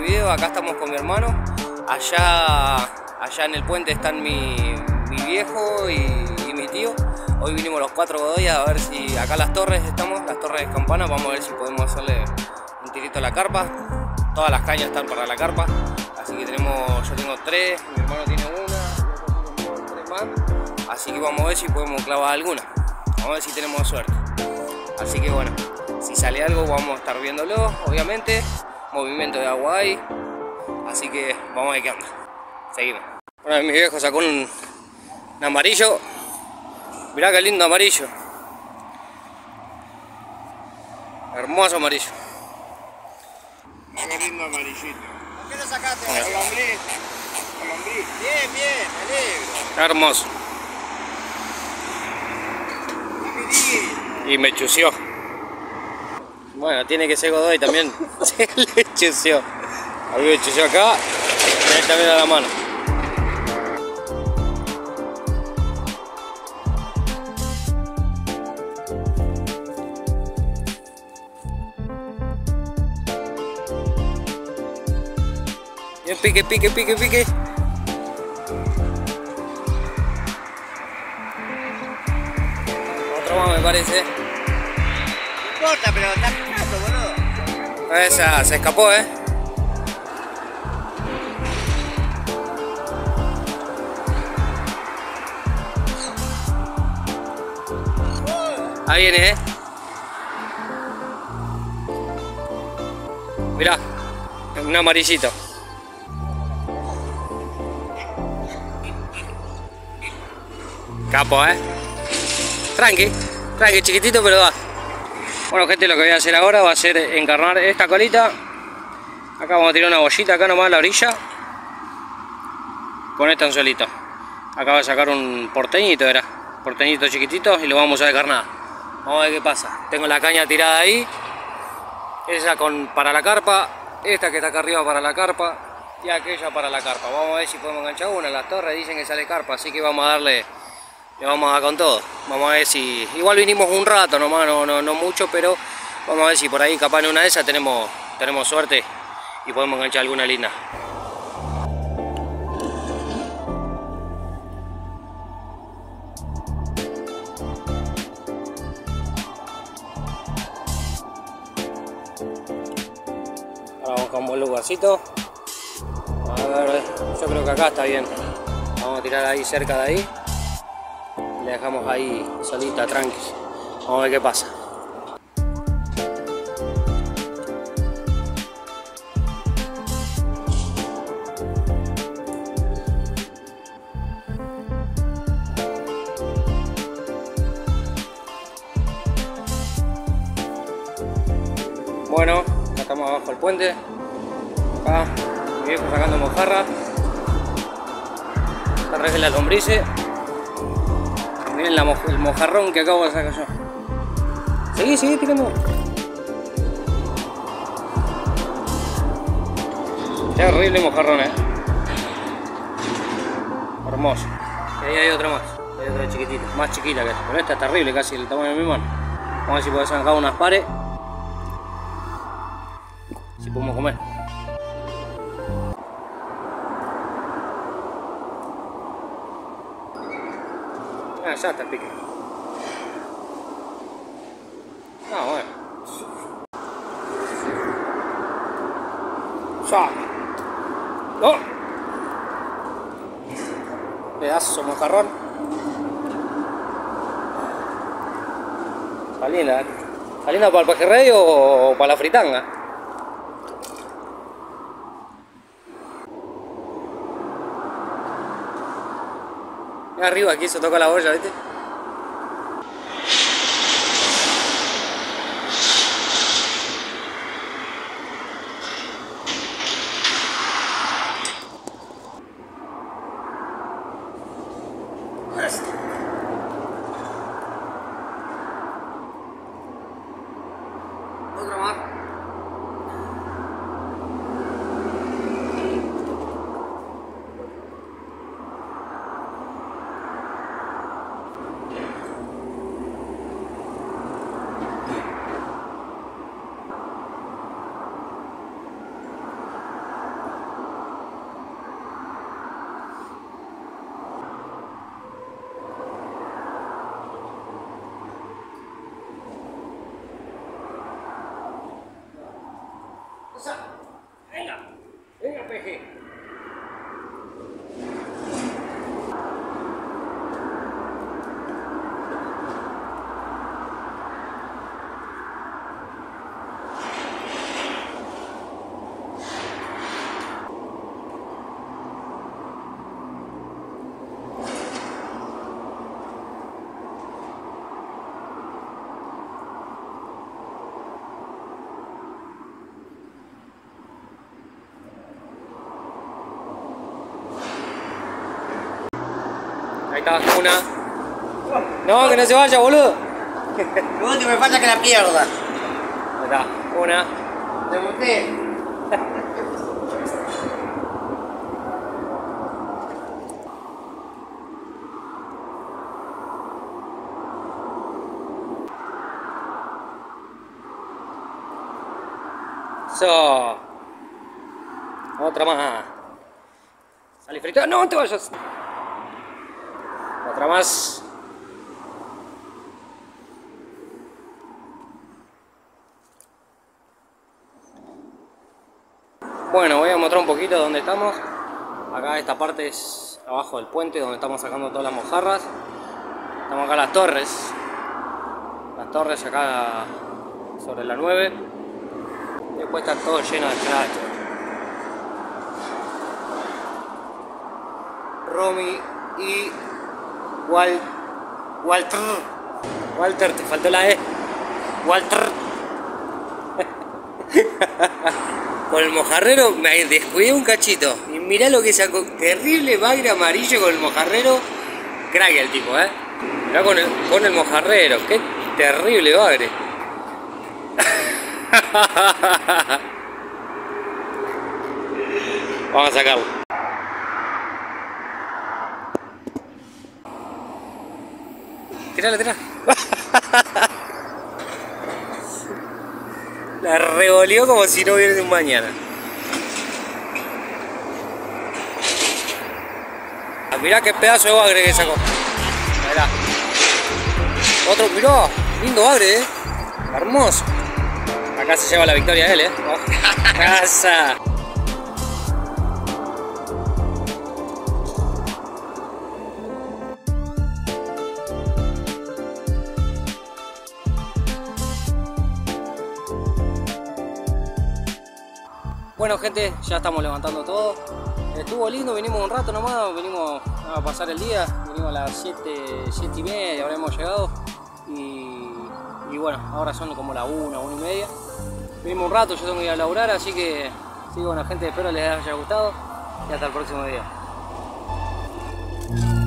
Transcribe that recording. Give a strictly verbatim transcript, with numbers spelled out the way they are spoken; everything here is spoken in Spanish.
video. Acá estamos con mi hermano. Allá, allá en el puente están mi, mi viejo y, y mi tío. Hoy vinimos los cuatro Godoy a ver si acá las torres estamos, las torres de campana. Vamos a ver si podemos hacerle un tirito a la carpa. Todas las cañas están para la carpa. Así que tenemos, yo tengo tres, mi hermano tiene una, tres más. Así que vamos a ver si podemos clavar alguna. Vamos a ver si tenemos suerte. Así que bueno, si sale algo vamos a estar viéndolo, obviamente. Movimiento de agua hay. Así que vamos a ver qué onda. Seguimos. Bueno, mi viejo sacó un, un amarillo. Mirá qué lindo amarillo. Hermoso amarillo. Qué lindo amarillito. ¿Por qué lo sacaste? Con lombriz. Con lombriz. Bien, bien, me alegro. Hermoso. Y me chució. Bueno, tiene que ser Godoy también. Se le chució. A mí me chució acá. Y él también a la mano. Bien, pique, pique, pique, pique. Otro más me parece. No importa, pero está picando, boludo. Esa se escapó, eh. Ahí viene, eh. Mirá, un amarillito. Capo, eh. Tranqui, tranqui, chiquitito, pero va. Bueno, gente, lo que voy a hacer ahora va a ser encarnar esta colita. Acá vamos a tirar una bollita, acá nomás a la orilla. Con este anzuelito. Acá va a sacar un porteñito, era. Porteñito chiquitito y lo vamos a encarnar. Vamos a ver qué pasa. Tengo la caña tirada ahí. Esa con, para la carpa. Esta que está acá arriba para la carpa. Y aquella para la carpa. Vamos a ver si podemos enganchar una. Las torres dicen que sale carpa, así que vamos a darle... Le vamos a dar con todo. Vamos a ver si... Igual vinimos un rato nomás, no, no, no mucho, pero vamos a ver si por ahí capaz en una de esas tenemos, tenemos suerte y podemos enganchar alguna linda. Ahora vamos con un lugarcito. A ver, yo creo que acá está bien. Vamos a tirar ahí cerca de ahí. Le dejamos ahí solita, tranqui. Vamos a ver qué pasa. Bueno, acá estamos abajo del puente. Acá, mi viejo sacando mojarra. Esta red es la lombrices. Miren la moj el mojarrón que acabo de sacar yo. Seguí, seguí tirando. Terrible mojarrón, eh. Hermoso. Y ahí hay otro más. Hay otra chiquitita, más chiquita que esta. Pero esta es terrible, casi el tamaño de mi mano. Vamos a ver si podemos sacar unas pares. Si podemos comer. Ah, ya está el pique. Ah, bueno. Ya. ¡No! Pedazo mojarrón. Está linda, ¿eh? ¿Está linda para el pejerrey o para la fritanga? Mira arriba, aquí se toca la olla, ¿viste? Otra más. Venga, venga, peje. Ahí está, una. No, que no se vaya, boludo. Lo último me falta que la pierda. Ahí está, una. Te monté. Eso. Otra más. Salí frito. No, no te vayas. Otra más. Bueno, voy a mostrar un poquito dónde estamos. Acá esta parte es abajo del puente donde estamos sacando todas las mojarras. Estamos acá en las torres. Las torres acá sobre la nueve. Después está todo lleno de crachos. Romy y Wal... Walter. Walter, te faltó la E. Walter. Con el mojarrero me descuidé un cachito. Y mirá lo que sacó. Terrible bagre amarillo con el mojarrero. Crack el tipo, eh. Mirá con el, con el mojarrero. Qué terrible bagre. Vamos a sacarlo. Tirala, tirala. La revolvió como si no hubiera un mañana. Ah, mirá qué pedazo de bagre que sacó. Mirá. Otro, mirá. Lindo bagre, eh. Hermoso. Acá se lleva la victoria él, eh. Oh. Casa. Bueno gente, ya estamos levantando todo. Estuvo lindo, vinimos un rato nomás, vinimos a pasar el día, vinimos a las siete, siete y media, habremos llegado. Y, y bueno, ahora son como la una, una y media. Vinimos un rato, yo tengo que ir a laburar, así que sí, bueno gente, espero les haya gustado y hasta el próximo día.